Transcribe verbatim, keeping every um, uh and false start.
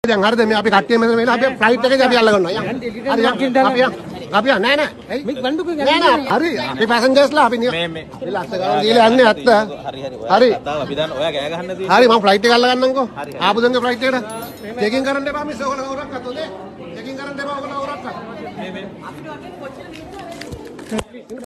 දැන් හරිද මේ අපි කට්ටිය මෙතන වෙලා අපි ෆ්ලයිට් එකේදී අපි අල්ල ගන්නවා. හරි අපි අපි නෑ නෑ. මේ වණ්ඩු නෑ නෑ. හරි අපි පැසෙන්ජර්ස්ලා අපි මේ මේ ලක්ෂ ගණන් දීලා යන්නේ ඇත්ත. හරි හරි. හරි. අපි දන්න ඔයා ගෑ ගහන්න තියෙන්නේ. හරි මම ෆ්ලයිට් එක අල්ල ගන්නම්කෝ. ආපු දංගේ ෆ්ලයිට් එකට. චෙකින් කරන්න එපා මිස් ඔයගොල්ලෝ කවුරක් අතෝද? චෙකින් කරන්න එපා ඔයගොල්ලෝ කවුරක් අත. මේ මේ අපිට වගේ කොච්චර